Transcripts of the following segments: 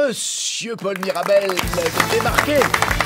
Monsieur Paul Mirabel de débarquer.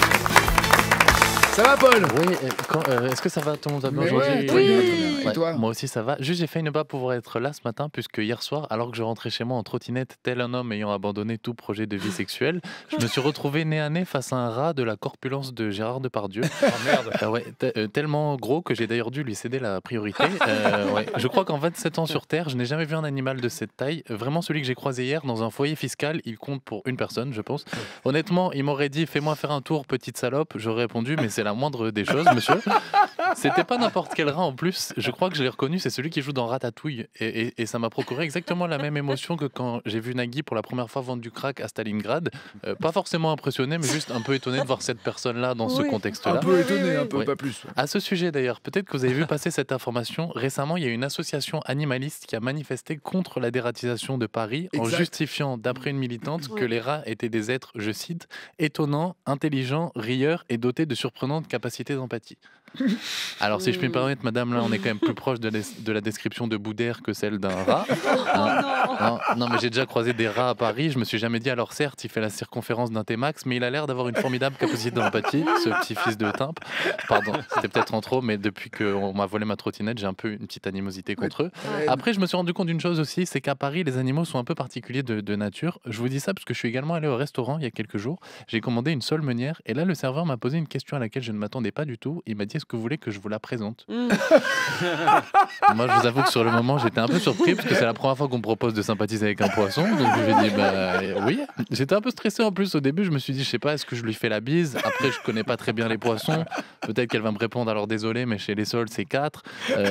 Ça va, Paul? Oui, est-ce que ça va, tout le monde va bien Mais aujourd'hui? ouais, très bien, très bien. Et Ouais, toi? moi aussi ça va. Juste j'ai failli ne pas pouvoir être là ce matin puisque hier soir, alors que je rentrais chez moi en trottinette, tel un homme ayant abandonné tout projet de vie sexuelle, je me suis retrouvé nez à nez face à un rat de la corpulence de Gérard Depardieu. Oh merde. Ouais, tellement gros que j'ai d'ailleurs dû lui céder la priorité. Ouais. Je crois qu'en 27 ans sur Terre, je n'ai jamais vu un animal de cette taille. Vraiment celui que j'ai croisé hier dans un foyer fiscal, il compte pour une personne, je pense. Honnêtement, il m'aurait dit fais-moi faire un tour, petite salope. J'aurais répondu mais c'est la moindre des choses, monsieur. C'était pas n'importe quel rat en plus. Je crois que je l'ai reconnu, c'est celui qui joue dans Ratatouille. Et ça m'a procuré exactement la même émotion que quand j'ai vu Nagui pour la première fois vendre du crack à Stalingrad. Pas forcément impressionné, mais juste un peu étonné de voir cette personne-là dans ce contexte-là. Un peu étonné, un peu, Oui. pas plus. À ce sujet d'ailleurs, peut-être que vous avez vu passer cette information. Récemment, il y a une association animaliste qui a manifesté contre la dératisation de Paris en Exact. justifiant, d'après une militante, que les rats étaient des êtres, je cite, étonnants, intelligents, rieurs et dotés de surprenantes capacités d'empathie. Alors, si je puis me permettre, madame, là, on est quand même plus proche de la description de Boudère que celle d'un rat. Non, mais j'ai déjà croisé des rats à Paris. Je me suis jamais dit, alors certes, il fait la circonférence d'un T-Max, mais il a l'air d'avoir une formidable capacité d'empathie, ce petit fils de Timpe. Pardon, c'était peut-être en trop, mais depuis qu'on m'a volé ma trottinette, j'ai un peu une petite animosité contre eux. Après, je me suis rendu compte d'une chose aussi, c'est qu'à Paris, les animaux sont un peu particuliers de nature. Je vous dis ça parce que je suis également allé au restaurant il y a quelques jours. J'ai commandé une sole meunière et là, le serveur m'a posé une question à laquelle je ne m'attendais pas du tout. Il m'a dit, est-ce que vous voulez que je vous la présente? Moi, je vous avoue que sur le moment, j'étais un peu surpris parce que c'est la première fois qu'on me propose de sympathiser avec un poisson. Donc, je lui ai dit, bah oui. J'étais un peu stressé en plus au début. Je me suis dit, je sais pas, est-ce que je lui fais la bise? Après, je connais pas très bien les poissons. Peut-être qu'elle va me répondre, alors désolé, mais chez les sols, c'est 4.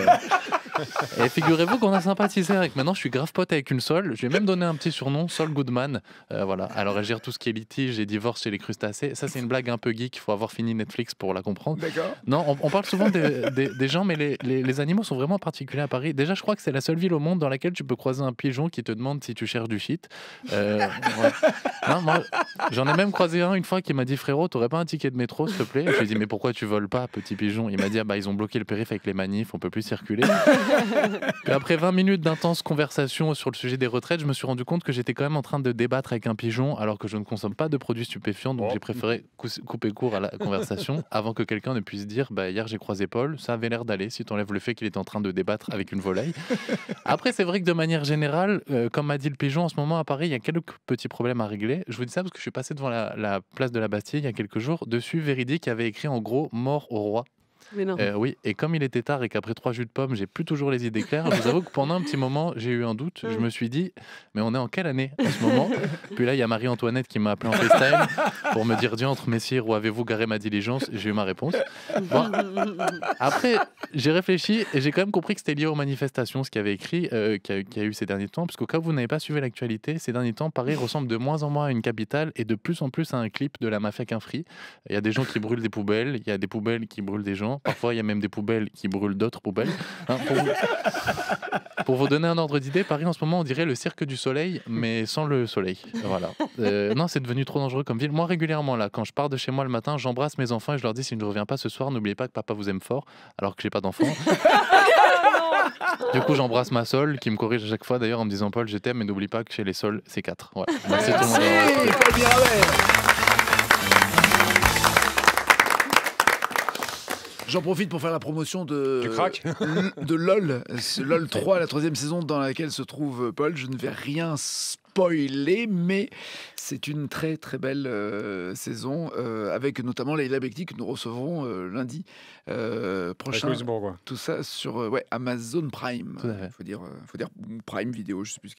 Et figurez-vous qu'on a sympathisé avec. Maintenant, je suis grave pote avec une sole. Je lui ai même donné un petit surnom, Sol Goodman. Voilà. Alors, elle gère tout ce qui est litige et divorce chez les crustacés. Ça, c'est une blague un peu geek. Il faut avoir fini Netflix pour la comprendre. D'accord. Non, on parle souvent des gens, mais les animaux sont vraiment particuliers à Paris. Déjà, je crois que c'est la seule ville au monde dans laquelle tu peux croiser un pigeon qui te demande si tu cherches du shit. Ouais. Non, moi, j'en ai même croisé un une fois qui m'a dit frérot, t'aurais pas un ticket de métro, s'il te plaît? Je lui ai dit mais pourquoi tu voles pas, petit pigeon? Il m'a dit ah bah ils ont bloqué le périph' avec les manifs, on peut plus circuler. Puis après 20 minutes d'intense conversation sur le sujet des retraites, je me suis rendu compte que j'étais quand même en train de débattre avec un pigeon alors que je ne consomme pas de produits stupéfiants, donc j'ai préféré couper court à la conversation avant que quelqu'un ne puisse dire bah hier j'ai croisé Paul, ça avait l'air d'aller si tu enlèves le fait qu'il est en train de débattre avec une volaille. Après c'est vrai que de manière générale, comme m'a dit le pigeon, en ce moment à Paris il y a quelques petits problèmes à régler. Je vous dis ça parce que je suis passé devant la place de la Bastille il y a quelques jours. Dessus, Véridique avait écrit en gros mort au roi. Mais non. Oui, et comme il était tard et qu'après 3 jus de pomme, j'ai plus toujours les idées claires, je vous avoue que pendant un petit moment, j'ai eu un doute. Je me suis dit, mais on est en quelle année en ce moment? Puis là, il y a Marie-Antoinette qui m'a appelé en FaceTime pour me dire diantre, messire, où avez-vous garé ma diligence? J'ai eu ma réponse. Bon. Après, j'ai réfléchi et j'ai quand même compris que c'était lié aux manifestations, ce qu'il avait écrit, qu'il y a eu ces derniers temps. Parce qu'au cas où vous n'avez pas suivi l'actualité, ces derniers temps, Paris ressemble de moins en moins à une capitale et de plus en plus à un clip de la mafia qu'un free. Il y a des gens qui brûlent des poubelles, il y a des poubelles qui brûlent des gens. Parfois, il y a même des poubelles qui brûlent d'autres poubelles. Hein, pour vous donner un ordre d'idée, Paris en ce moment, on dirait le cirque du soleil, mais sans le soleil. Voilà. Non, c'est devenu trop dangereux comme ville. Moi, régulièrement, là, quand je pars de chez moi le matin, j'embrasse mes enfants et je leur dis si je ne reviens pas ce soir, n'oubliez pas que papa vous aime fort, alors que j'ai pas d'enfants. Du coup, j'embrasse ma Sol, qui me corrige à chaque fois d'ailleurs en me disant Paul, je t'aime, mais n'oublie pas que chez les sols, c'est 4. Voilà. Merci tout le monde. Merci, Paul Mirabel. J'en profite pour faire la promotion Du crack. de LOL. C'est LOL 3, la 3e saison dans laquelle se trouve Paul. Je ne vais rien spoiler, mais c'est une très très belle saison avec notamment Leila Bekti que nous recevrons lundi prochain. Louisbourg, quoi. Tout ça sur Amazon Prime. Tout à fait. Faut dire Prime Vidéo, je sais plus.